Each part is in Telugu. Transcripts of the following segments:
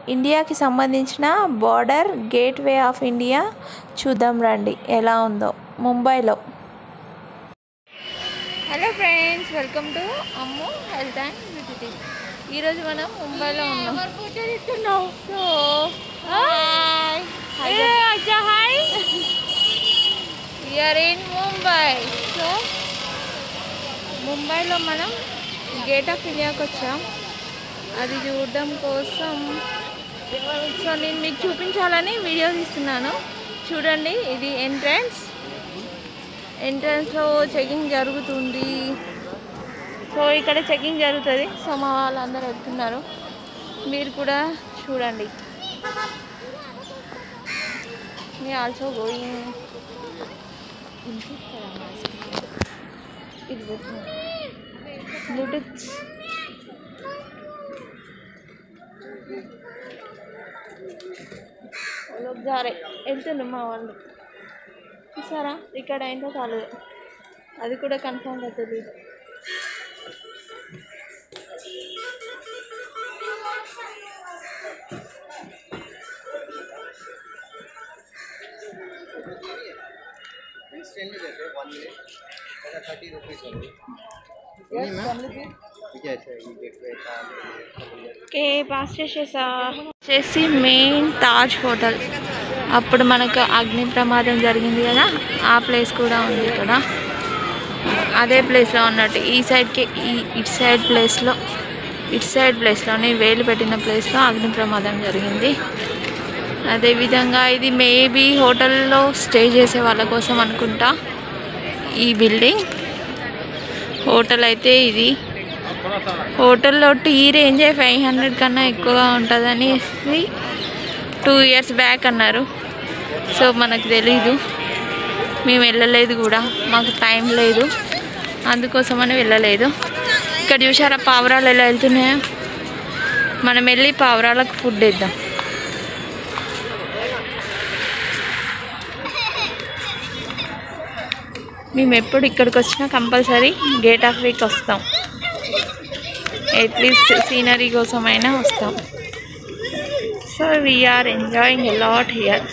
ఇండియాకి సంబంధించిన బార్డర్ గేట్వే ఆఫ్ ఇండియా చూద్దాం రండి ఎలా ఉందో ముంబైలో. Hello friends, welcome to Ammu health and beauty tips. ఈరోజు మనం ముంబైలో ఉన్నాం. So we are in Mumbai. So ముంబైలో మనం గేట్ ఆఫ్ ఇండియాకి వచ్చాం. అది చూడడం కోసం సో నేను మీకు చూపించాలని వీడియో తీస్తున్నాను. చూడండి, ఇది ఎంట్రన్స్లో చెకింగ్ జరుగుతుంది. సో ఇక్కడ చెకింగ్ జరుగుతుంది. సో మా వాళ్ళందరూ వెళ్తున్నారు, మీరు కూడా చూడండి. Me also going. బ్లూటూత్ జారే వెళ్తున్నాం మా వాళ్ళు. చూసారా ఇక్కడ ఏంటో కాలేదు, అది కూడా కన్ఫామ్గా తెలియదు. పాస్ చేసి మెయిన్ తాజ్ హోటల్. అప్పుడు మనకు అగ్ని ప్రమాదం జరిగింది కదా, ఆ ప్లేస్ కూడా ఉంది ఇక్కడ. అదే ప్లేస్లో ఉన్నట్టు ఈ సైడ్కి ఇటు సైడ్ ప్లేస్లోనే వేలు పెట్టిన ప్లేస్లో అగ్ని ప్రమాదం జరిగింది. అదేవిధంగా ఇది మేబీ హోటల్లో స్టే చేసే వాళ్ళ కోసం అనుకుంటా ఈ బిల్డింగ్. హోటల్ అయితే ఇది. హోటల్లో టీ రేంజ్ 500 కన్నా ఎక్కువగా ఉంటుందని 2 years బ్యాక్ అన్నారు. సో మనకు తెలీదు, మేము వెళ్ళలేదు కూడా, మాకు టైం లేదు, అందుకోసమని వెళ్ళలేదు. ఇక్కడ చూసారా పావురాలు ఎలా వెళ్తున్నాయో. మనం వెళ్ళి పావురాలకు ఫుడ్ ఇద్దాం. మేము ఎప్పుడు ఇక్కడికి వచ్చినా కంపల్సరీ గేట్ ఆఫ్ వీక్ వస్తాం, అట్లీస్ట్ సీనరీ కోసమైనా వస్తాం. So we are enjoying a lot here.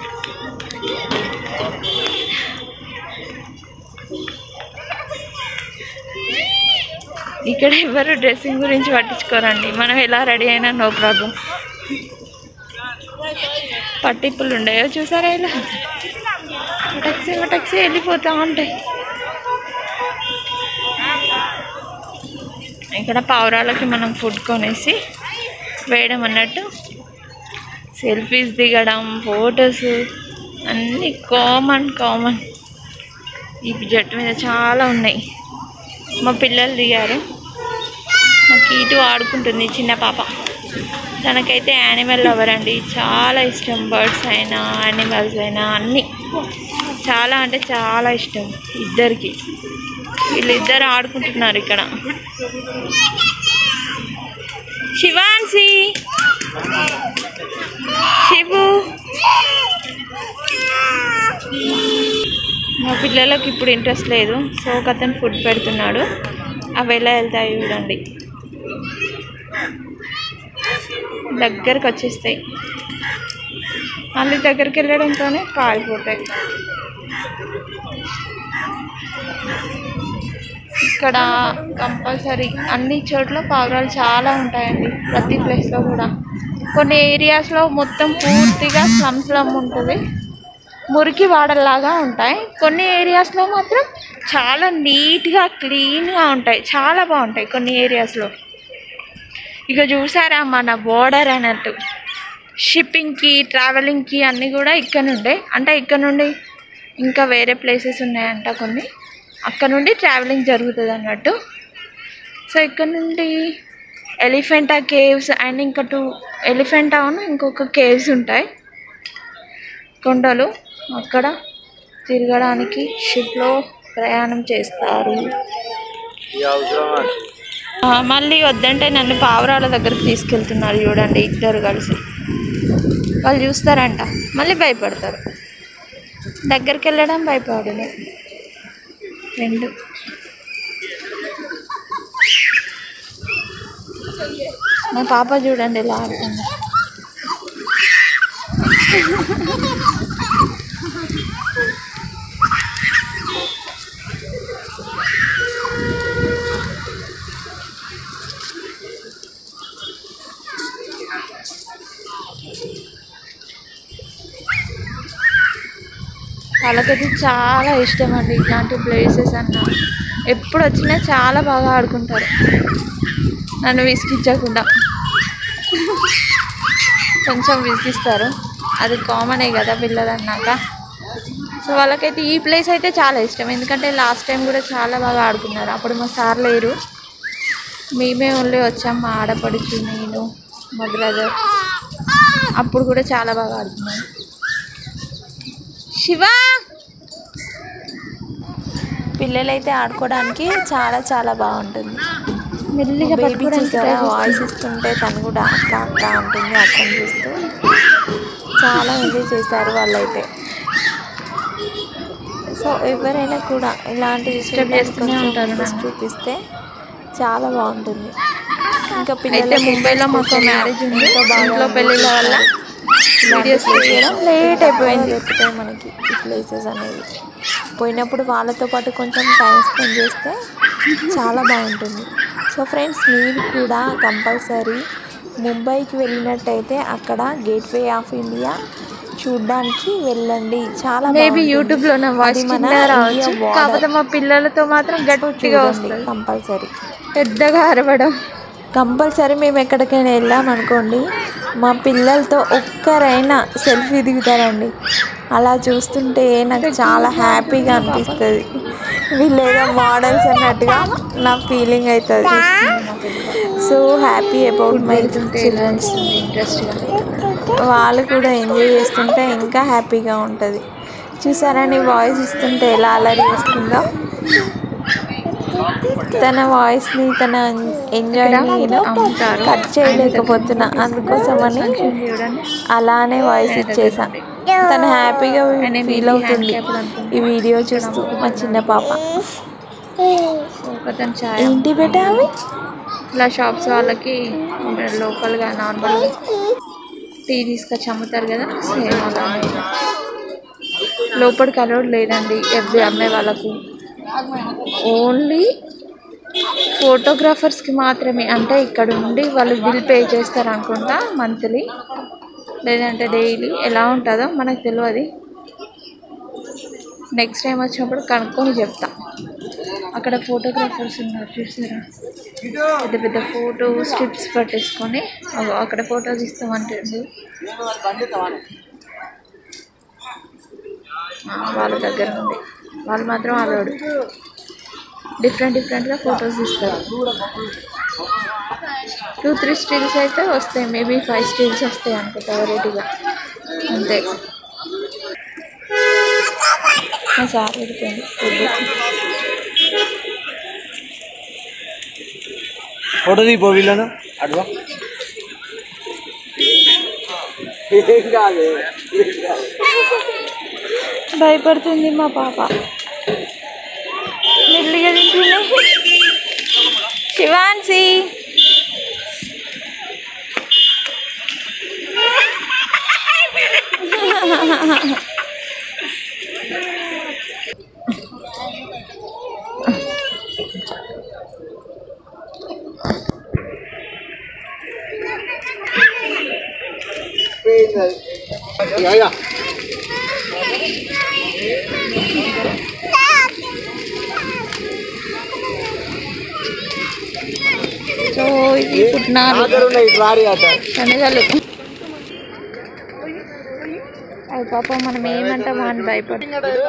ఇక్కడ ఎవరు డ్రెస్సింగ్ గురించి పట్టించుకోరండి, మనం ఎలా రెడీ అయినా నో ప్రాబ్లం. పట్టిప్పులు ఉండయో చూసారా, ఇలా టక్సీ వెళ్ళిపోతూ ఉంటాయి. ఇక్కడ పావురాలకి మనం ఫుడ్ కొనేసి వేయడం అన్నట్టు. సెల్ఫీస్ దిగడం, ఫొటోస్ అన్నీ కామన్. ఈ జట్టు మీద చాలా ఉన్నాయి. మా పిల్లలు దిగారు. మా కీటు ఆడుకుంటుంది, చిన్న పాప. తనకైతే యానిమల్ లవర్ అండి, చాలా ఇష్టం. బర్డ్స్ అయినా యానిమల్స్ అయినా అన్నీ చాలా అంటే చాలా ఇష్టం ఇద్దరికి. వీళ్ళిద్దరు ఆడుకుంటున్నారు ఇక్కడ. శివాన్సి, శివు. మా పిల్లలకు ఇప్పుడు ఇంట్రెస్ట్ లేదు, సో అతను ఫుడ్ పెడుతున్నాడు. అవి ఎలా వెళ్తాయి చూడండి, దగ్గరకు వచ్చేస్తాయి. మళ్ళీ దగ్గరికి వెళ్ళడంతోనే కాలిపోతాయి. ఇక్కడ కంపల్సరీ అన్ని చోట్ల పావురాలు చాలా ఉంటాయండి, ప్రతి ప్లేస్లో కూడా. కొన్ని ఏరియాస్లో మొత్తం పూర్తిగా స్లమ్ ఉంటుంది, మురికి వాడల్లాగా ఉంటాయి. కొన్ని ఏరియాస్లో మాత్రం చాలా నీట్గా క్లీన్గా ఉంటాయి, చాలా బాగుంటాయి కొన్ని ఏరియాస్లో. ఇక చూసారా మన బోర్డర్ అన్నట్టు. షిప్పింగ్కి, ట్రావెలింగ్కి అన్నీ కూడా ఇక్కడ నుండే, అంటే ఇక్కడ నుండి ఇంకా వేరే ప్లేసెస్ ఉన్నాయంట కొన్ని, అక్కడ నుండి ట్రావెలింగ్ జరుగుతుంది అన్నట్టు. సో ఇక్కడ నుండి ఎలిఫెంటా కేవ్స్ అండ్ ఇంకా 2 ఎలిఫెంటా ఇంకొక కేవ్స్ ఉంటాయి, కొండలు. అక్కడ తిరగడానికి షిప్లో ప్రయాణం చేస్తారు. మళ్ళీ వద్దంటే నన్ను పావురాల దగ్గరికి తీసుకెళ్తున్నారు చూడండి, ఇద్దరు కలిసి. వాళ్ళు చూస్తారంట, మళ్ళీ భయపడతారు. దగ్గరికి వెళ్ళడం భయపడలేదు. 2 మా పాప చూడండి ఎలా ఆడుతుంది. వాళ్ళకైతే చాలా ఇష్టం అండి ఇట్లాంటి ప్లేసెస్ అన్న. ఎప్పుడు వచ్చినా చాలా బాగా ఆడుకుంటారు, నన్ను విసిగించకుండా. కొంచెం విసిగిస్తారు, అది కామనే కదా పిల్లలు అన్నాక. సో వాళ్ళకైతే ఈ ప్లేస్ అయితే చాలా ఇష్టం, ఎందుకంటే లాస్ట్ టైం కూడా చాలా బాగా ఆడుకున్నారు. అప్పుడు మా సార్ లేరు, మేమే ఓన్లీ వచ్చాం, మా ఆడపడుచు, నేను, మా బ్రదర్. అప్పుడు కూడా చాలా బాగా ఆడుకున్నాను. శివ పిల్లలైతే ఆడుకోవడానికి చాలా చాలా బాగుంటుంది. మెల్లిగా బేబీ చూసారా, వాయిస్ ఇస్తుంటే తను కూడా అక్క అక్క అంటుంది. అక్కని చూస్తూ చాలా ఎంజాయ్ చేశారు వాళ్ళైతే. సో ఎవరైనా కూడా ఇలాంటి డిస్టర్బ్ చేస్తూనే ఉంటారు ఇంట్రెస్ట్ చూపిస్తే చాలా బాగుంటుంది. ఇంకా అయితే పిల్లలు ముంబైలో మాకు మ్యారేజ్ ఉంది, ఇంట్లో పెళ్ళిళ్ళ వల్ల వీడియోస్ చేయడం లేట్ అయిపోయింది. దొరుకుతాయి మనకి ఈ ప్లేసెస్ అనేవి. పోయినప్పుడు వాళ్ళతో పాటు కొంచెం టైం స్పెండ్ చేస్తే చాలా బాగుంటుంది. సో ఫ్రెండ్స్, మీరు కూడా కంపల్సరీ ముంబైకి వెళ్ళినట్టయితే అక్కడ గేట్వే ఆఫ్ ఇండియా చూడ్డానికి వెళ్ళండి. చాలా మేబీ యూట్యూబ్లో నా వాయిస్ రావచ్చు, కాకపోతే మా పిల్లలతో మాత్రం గట్టిగా వస్తుంది. కంపల్సరీ పెద్దగా అరవడం కంపల్సరీ. మేము ఎక్కడికైనా వెళ్ళామనుకోండి, మా పిల్లలతో ఒక్కరైనా సెల్ఫీ దిగుతారండి. అలా చూస్తుంటే నాకు చాలా హ్యాపీగా అనిపిస్తుంది. వీళ్ళేదో మోడల్స్ అన్నట్టుగా నా ఫీలింగ్ అవుతుంది. So happy about my children's. ఇంట్రెస్ట్గా వాళ్ళు కూడా ఎంజాయ్ చేస్తుంటే ఇంకా హ్యాపీగా ఉంటుంది. చూసారా నీ వాయిస్ ఇస్తుంటే ఎలా అలరి వస్తుందో. తన వాయిస్ని, తన ఎంజాయ్ని కట్ చేయలేకపోతున్నా, అందుకోసమని అలానే వాయిస్ ఇచ్చేసా. తను హ్యాపీగా ఫీల్ అవుతుంది ఈ వీడియో చూస్తూ. మా చిన్న పాప ఏంటి బేటా అవి ఇలా షాప్స్ వాళ్ళకి లోకల్గా నార్మల్గా టీ తీసుకొచ్చి అమ్ముతారు కదా, సేమ్ అలానే. లోపలికి అలౌడ్ లేదండి ఎవ్రీ అమ్మే వాళ్ళకు, ఓన్లీ ఫోటోగ్రాఫర్స్కి మాత్రమే. అంటే ఇక్కడ ఉండి వాళ్ళు బిల్ పే చేస్తారు అనుకుంటా, మంత్లీ లేదంటే డైలీ, ఎలా ఉంటుందో మనకు తెలియదు. నెక్స్ట్ టైం వచ్చినప్పుడు కనుక్కొని చెప్తా. అక్కడ ఫోటోగ్రాఫర్స్ ఉన్నారు చూసారా, పెద్ద పెద్ద ఫోటో స్ట్రిప్స్ పట్టేసుకొని అక్కడ ఫోటోస్ ఇస్తామంటుంది. వాళ్ళ దగ్గర ఉంది, వాళ్ళు మాత్రం అలౌడ్. డిఫరెంట్గా ఫొటోస్ ఇస్తారు. 2-3 స్టిల్స్ అయితే వస్తాయి, మేబీ 5 స్టిల్స్ వస్తాయి అనుకుంటా వెరైటీగా, అంతే. సార్ పెడుతుంది ఫోటో తీపో వీళ్ళను అడ్వా. భయపడుతుంది మా పాప. మెల్లిగా తింటుంది శివాన్సి. సో ఇది పుట్టినారు శనగలు. అవి పాప మనం ఏమంటామో అని భయపడి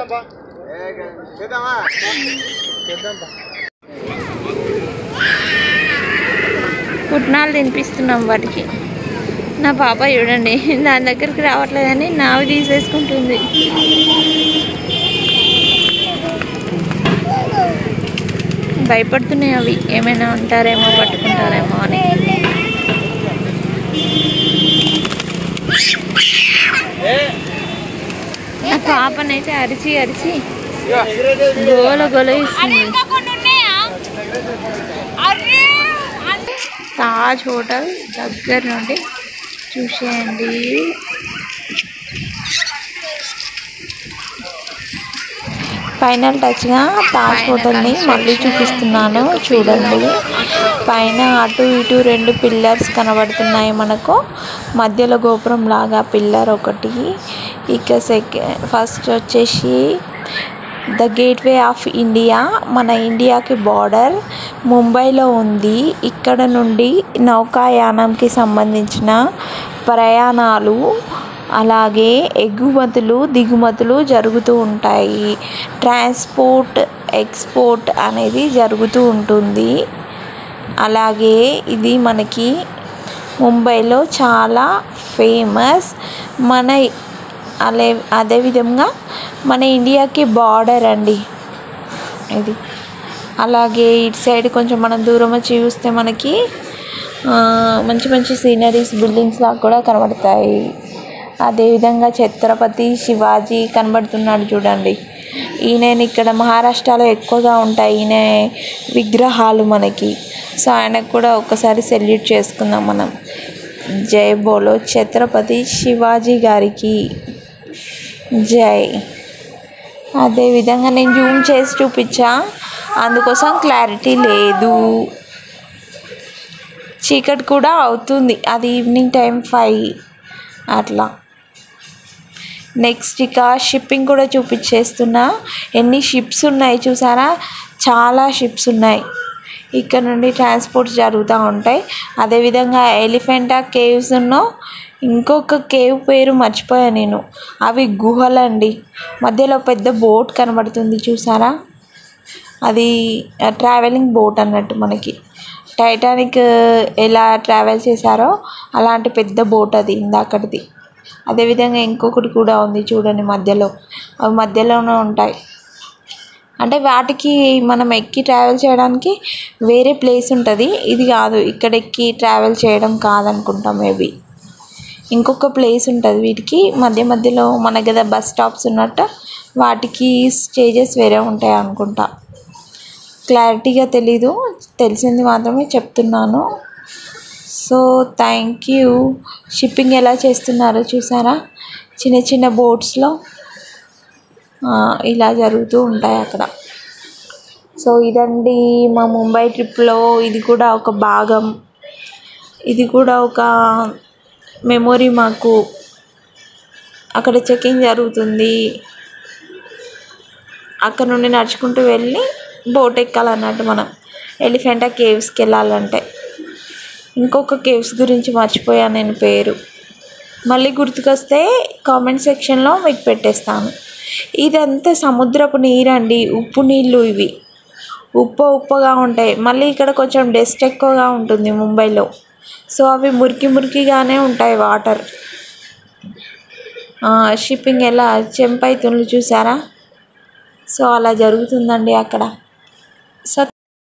పుట్నాలు తినిపిస్తున్నాం వాటికి. నా పాప చూడండి దాని దగ్గరికి రావట్లేదని నావి తీసేసుకుంటుంది. భయపడుతున్నాయి అవి, ఏమైనా ఉంటారేమో, పట్టుకుంటారేమో అని. నా పాపనైతే అరిచి అరిచి గోల గోల ఇస్తుంది. తాజ్ హోటల్ దగ్గర నుండి చూసేయండి. ఫైనల్ టచ్గా తాజ్ హోటల్ని మళ్ళీ చూపిస్తున్నాను చూడండి. పైన అటు ఇటు 2 పిల్లర్స్ కనబడుతున్నాయి మనకు, మధ్యలో గోపురం లాగా పిల్లర్ ఒకటి. ఇక ఫస్ట్ వచ్చేసి ద గేట్వే ఆఫ్ ఇండియా, మన ఇండియాకి బార్డర్ ముంబైలో ఉంది. ఇక్కడ నుండి నౌకాయానంకి సంబంధించిన ప్రయాణాలు అలాగే ఎగుమతులు దిగుమతులు జరుగుతూ ఉంటాయి. ట్రాన్స్పోర్ట్ ఎక్స్పోర్ట్ అనేది జరుగుతూ ఉంటుంది. అలాగే ఇది మనకి ముంబైలో చాలా ఫేమస్. అదేవిధంగా మన ఇండియాకి బార్డర్ అండి ఇది. అలాగే ఇటు సైడ్ కొంచెం మనం దూరం వచ్చి చూస్తే మనకి మంచి మంచి సీనరీస్ బిల్డింగ్స్ లాగా కూడా కనబడతాయి. అదేవిధంగా ఛత్రపతి శివాజీ కనబడుతున్నాడు చూడండి. ఈయన ఇక్కడ మహారాష్ట్రలో ఎక్కువగా ఉంటాయి ఈయన విగ్రహాలు మనకి. సో ఆయనకు కూడా ఒకసారి సెల్యూట్ చేసుకుందాం మనం. జై బోలో ఛత్రపతి శివాజీ గారికి జై. అదేవిధంగా నేను జూమ్ చేసి చూపించా, అందుకోసం క్లారిటీ లేదు. చీకటి కూడా అవుతుంది, అది ఈవినింగ్ టైం 5 అట్లా. నెక్స్ట్ ఇక షిప్పింగ్ కూడా చూపించేస్తున్నా. ఎన్ని షిప్స్ ఉన్నాయి చూసారా, చాలా షిప్స్ ఉన్నాయి. ఇక్కడ నుండి ట్రాన్స్పోర్ట్స్ జరుగుతూ ఉంటాయి. అదేవిధంగా ఎలిఫెంటా కేవ్స్ ఇంకొక కేవ్ పేరు మర్చిపోయాను నేను, అవి గుహలండి. మధ్యలో పెద్ద బోట్ కనబడుతుంది చూసారా, అది ట్రావెలింగ్ బోట్ అన్నట్టు. మనకి టైటానిక్ ఎలా ట్రావెల్ చేశారో అలాంటి పెద్ద బోట్ అది ఇందాకటిది. అదేవిధంగా ఇంకొకటి కూడా ఉంది చూడండి మధ్యలో, అవి మధ్యలోనే ఉంటాయి. అంటే వాటికి మనం ఎక్కి ట్రావెల్ చేయడానికి వేరే ప్లేస్ ఉంటుంది, ఇది కాదు. ఇక్కడ ఎక్కి ట్రావెల్ చేయడం కాదనుకుంటాం, మేబీ ఇంకొక ప్లేస్ ఉంటుంది వీటికి. మధ్యలో మన కదా బస్ స్టాప్స్ ఉన్నట్టు వాటికి స్టేజెస్ వేరే ఉంటాయి అనుకుంటా, క్లారిటీగా తెలీదు, తెలిసింది మాత్రమే చెప్తున్నాను. So thank you. షిప్పింగ్ ఎలా చేస్తున్నారో చూసారా, చిన్న చిన్న బోట్స్లో ఇలా జరుగుతూ ఉంటాయి అక్కడ. సో ఇదండి మా ముంబై ట్రిప్లో ఇది కూడా ఒక భాగం, ఇది కూడా ఒక మెమొరీ మాకు. అక్కడ చెకింగ్ జరుగుతుంది, అక్కడ నుండి నడుచుకుంటూ వెళ్ళి బోట్ ఎక్కాలన్నట్టు మనం ఎలిఫెంటా కేవ్స్కి వెళ్ళాలంటే. ఇంకొక కేవ్స్ గురించి మర్చిపోయాను నేను పేరు, మళ్ళీ గుర్తుకొస్తే కామెంట్ సెక్షన్లో మీకు పెట్టేస్తాను. ఇదంతా సముద్రపు నీరు అండి, ఉప్పు నీళ్ళు ఇవి, ఉప్పగా ఉంటాయి. మళ్ళీ ఇక్కడ కొంచెం డస్ట్ ఎక్కువగా ఉంటుంది ముంబైలో, సో అవి మురికిగానే ఉంటాయి వాటర్. షిప్పింగ్ ఎలా చెంపైతుండ్లు చూసారా, సో అలా జరుగుతుందండి అక్కడ. సో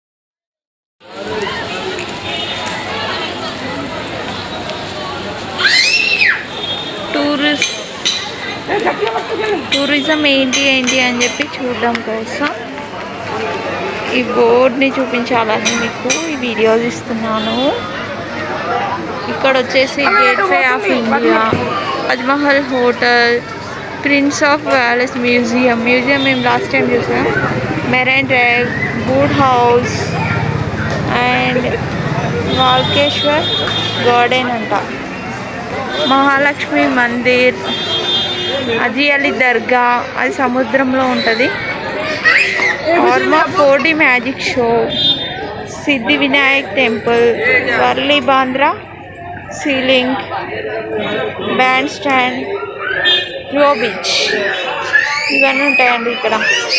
టూరిజం ఏంటి అని చెప్పి చూడడం కోసం ఈ బోర్డ్ని చూపించాలని మీకు ఈ వీడియోలు ఇస్తున్నాను. ఇక్కడ వచ్చేసి gateway of India, Taj Mahal hotel, prince of wales museum మేము లాస్ట్ టైం చూసాం, marine drive, boot house and Walkeshwar garden అంట, మహాలక్ష్మి మందిర్, అజీ అలీ దర్గా అది సముద్రంలో ఉంటుంది, Varma 4D magic show, Siddhi Vinayak temple, Worli Bandra sea link, bandstand, Juhu beach, ఇవన్నీ ఉంటాయండి ఇక్కడ.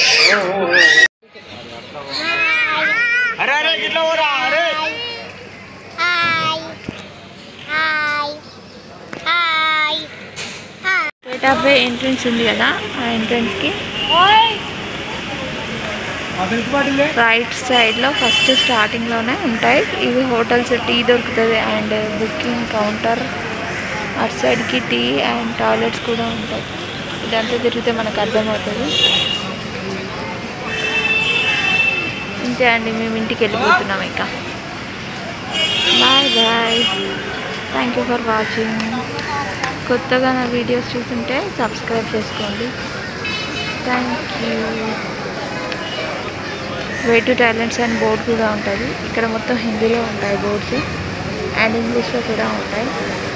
గేట్ ఆఫ్ వే ఎంట్రన్స్ ఉంది కదా, ఆ ఎంట్రన్స్కి రైట్ సైడ్లో ఫస్ట్ స్టార్టింగ్లోనే ఉంటాయి ఇవి హోటల్స్, టీ దొరుకుతుంది అండ్ బుకింగ్ కౌంటర్, అటు సైడ్కి టీ అండ్ టాయిలెట్స్ కూడా ఉంటాయి. ఇదంతా తిరిగితే మనకు అర్థమవుతుంది. ఇంతే అండి, మేము ఇంటికి వెళ్ళిపోతున్నాం ఇక. Bye bye, thank you for watching. కొత్తగా నా వీడియోస్ చూస్తుంటే సబ్స్క్రైబ్ చేసుకోండి. Thank you. Way to talents and board కూడా ఉంటుంది. ఇక్కడ మొత్తం హిందీలో ఉంటాయి బోర్డ్స్ అండ్ ఇంగ్లీష్లో కూడా ఉంటాయి,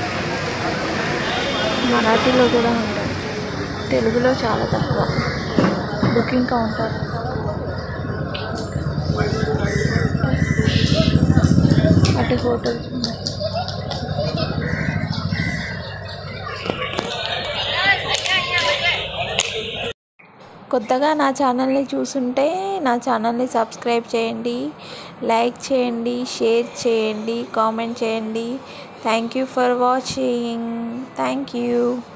మరాఠీలో కూడా ఉంటాయి. తెలుగులో చాలా తక్కువ. బుకింగ్ కౌంటర్, అటు హోటల్స్ ఉన్నాయి. కొత్తగా నా ఛానల్ని చూస్తుంటే నా ఛానల్ని సబ్స్క్రైబ్ చేయండి, లైక్ చేయండి, షేర్ చేయండి, కామెంట్ చేయండి. Thank you for watching. Thank you.